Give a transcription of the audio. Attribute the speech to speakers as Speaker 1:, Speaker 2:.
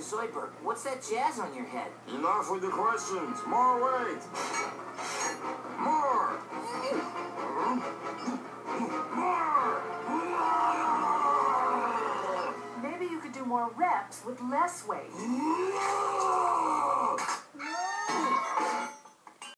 Speaker 1: Zoidberg, what's that jazz on your head?
Speaker 2: Enough with the questions. More weight. More.
Speaker 3: Maybe you could do more reps with less weight.
Speaker 2: More.